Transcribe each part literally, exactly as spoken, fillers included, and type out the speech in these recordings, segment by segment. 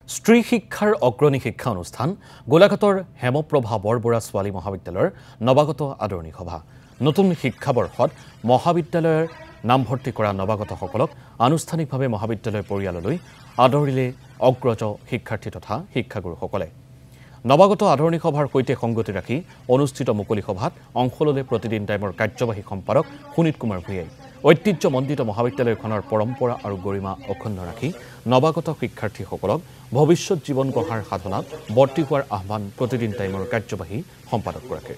স্ত্ৰী শিক্ষাৰ অগ্ৰণী শিক্ষা অনুষ্ঠান গোলাঘাটৰ হেমপ্ৰভা বৰবৰা ছোৱালী মহাবিদ্যালয়ৰ নৱাগত আদৰণী সভা নতুন শিক্ষাবৰ্ষত মহাবিদ্যালয়ৰ নামভৰ্তি কৰা নৱাগতসকলক আনুষ্ঠানিকভাৱে মহাবিদ্যালয় পৰিয়াললৈ আদৰিলে অগ্ৰজ শিক্ষাৰ্থী তথা শিক্ষাগুৰুসকলে নৱাগত আদৰণী সভাৰ সৈতে সংগতি ৰাখি অনুষ্ঠিত মুকলি সভাত অংশ ল'লে প্ৰতিদিন টাইমৰ কাৰ্যবাহী সম্পাদক সুনীত কুমাৰ ভূঞাই ঐতিহ্যমণ্ডিত মহাবিদ্যালয়খনৰ পৰম্পৰা আৰু গৰিমা অক্ষুণ্ণ ৰাখি নৱাগত শিক্ষাৰ্থীসকলক ভৱিষ্যত জীৱন গঢ়াৰ সাধনাত বৰ্তি হোৱাৰ আহ্বান প্ৰতিদিন টাইমৰ কাৰ্যবাহী সম্পাদকগৰাকীৰ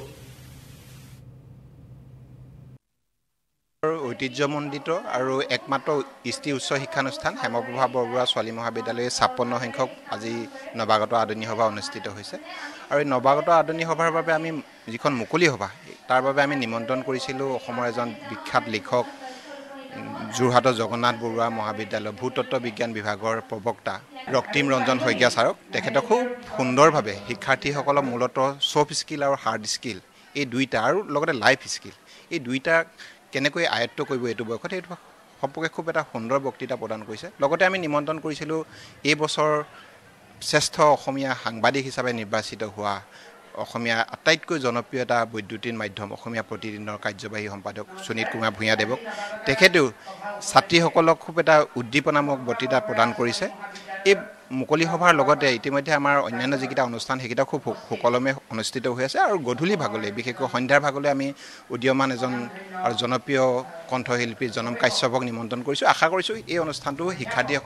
ঐতিহ্যমণ্ডিত আৰু একমাত্ৰ ইষ্টি উচ্চ শিক্ষানুষ্ঠান হেমপ্ৰভা বৰবৰা ছোৱালী মহাবিদ্যালয়ে ছাপন্ন সংখ্যক আজি নৱাগত আদৰণী সভা অনুষ্ঠিত হৈছে আৰু এই নৱাগত আদৰণী সভাৰ বাবে আমি যিখন মুকলি সভা তাৰ বাবে আমি নিমন্ত্ৰণ কৰিছিলোঁ অসমৰ এজন বিখ্যাত লেখক যোৰহাটৰ জগন্নাথ বৰুৱা মহাবিদ্যালয় ভূতত্ত্ব বিজ্ঞান বিভাগৰ প্ৰবক্তা ৰক্তিম ৰঞ্জন শইকীয়া ছাৰক তেখেতক খুব সুন্দৰভাৱে শিক্ষাৰ্থীসকলক মূলতঃ ছফ্ট স্কিল আৰু হাৰ্ড স্কিল এই দুইটা আৰু লগতে লাইফ স্কিল এই দুইটা কেনেকৈ আয়ত্ব কৰিব এইটো বয়সত এইটো সম্পৰ্কে খুব এটা সুন্দৰ বক্তৃতা প্ৰদান কৰিছে লগতে আমি নিমন্ত্ৰণ কৰিছিলোঁ এই বছৰ শ্ৰেষ্ঠ অসমীয়া সাংবাদিক হিচাপে নিৰ্বাচিত হোৱা অসমীয়া আটাইতকৈ জনপ্ৰিয় এটা বৈদ্যুতিন মাধ্যম অসমীয়া প্ৰতিদিনৰ কাৰ্যবাহী সম্পাদক সুনীত কুমাৰ ভূঞাদেৱক তেখেতেও ছাত্ৰীসকলক খুব এটা উদ্দীপনামূলক বক্তৃতা প্ৰদান কৰিছে এই মুকলি সভাৰ লগতে ইতিমধ্যে আমাৰ অন্যান্য যিকেইটা অনুষ্ঠান সেইকেইটা খুব সুকলমে অনুষ্ঠিত হৈ আছে আৰু গধূলি ভাগলৈ বিশেষকৈ সন্ধ্যাৰ ভাগলৈ আমি উদীয়মান এজন আৰু জনপ্ৰিয় কণ্ঠশিল্পী জনম কাশ্যপক নিমন্ত্ৰণ কৰিছোঁ আশা কৰিছোঁ এই অনুষ্ঠানটো শিক্ষাৰ্থী